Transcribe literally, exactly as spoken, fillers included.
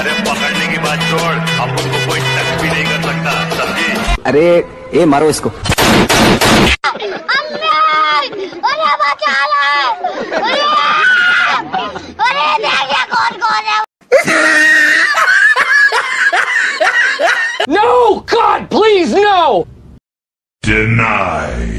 अरे पकड़ने की बात छोड़, अब उनको कोई टच भी नहीं कर सकता, समझी? अरे ए मारो इसको। अरे बचा ले! अरे! अरे देखिए कौन कौन है? No! God, please, no! Denied.